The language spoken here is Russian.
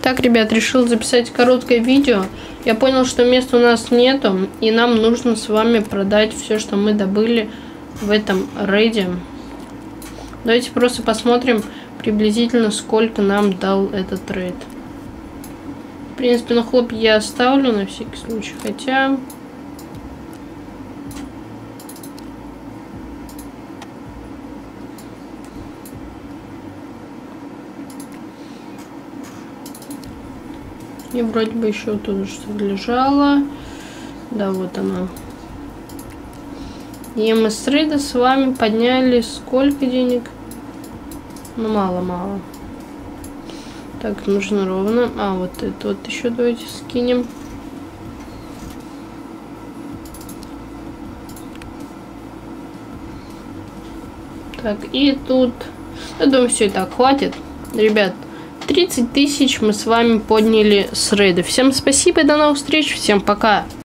Так, ребят, решил записать короткое видео. Я понял, что места у нас нету, и нам нужно с вами продать все, что мы добыли в этом рейде. Давайте просто посмотрим приблизительно, сколько нам дал этот рейд. В принципе, на хлоп я оставлю на всякий случай, хотя... И вроде бы еще тут что-то лежало. Да, вот оно. И мы с рейда с вами подняли сколько денег? Ну, мало-мало. Так, нужно ровно. А, вот это вот еще давайте скинем. Так, и тут... Я думаю, все и так хватит. Ребят, 30 тысяч мы с вами подняли с рейда. Всем спасибо и до новых встреч. Всем пока.